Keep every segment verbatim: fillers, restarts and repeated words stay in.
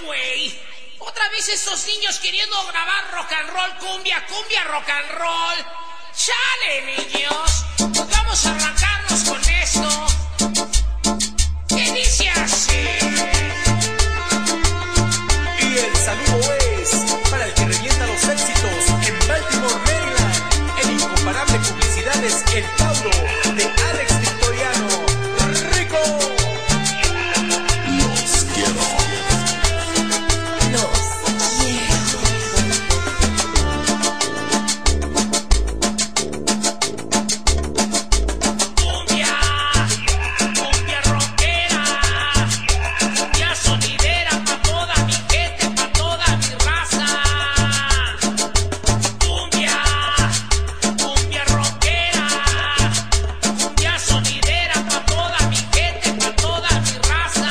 güey. Otra vez esos niños queriendo grabar rock and roll, cumbia, cumbia, rock and roll. Chale, niños. Pues vamos a arrancarnos con esto. ¿Qué dice así? Y el saludo es para el que revienta los éxitos en Baltimore, Maryland. En incomparable publicidades, el Tauro de Alex Victoriano. ¡Rico! Los quiero. Los Cumbia, cumbia rockera, cumbia sonidera pa' toda mi gente, pa' toda mi raza. Cumbia, cumbia rockera, cumbia sonidera pa' toda mi gente, pa' toda mi raza.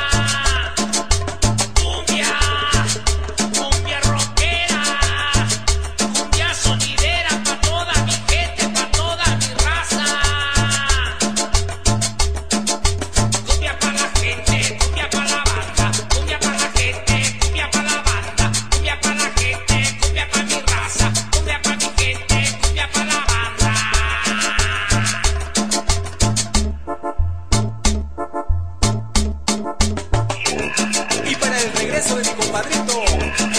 Cumbia, cumbia rockera, cumbia sonidera pa' toda mi gente, pa' toda mi raza. Cumbia pa' la gente, cumbia pa' la banda, cumbia pa' la gente, cumbia pa' la banda, cumbia pa' la gente, cumbia pa' mi raza, cumbia pa' mi gente, cumbia pa' la banda. Y para el regreso de mi compadrito,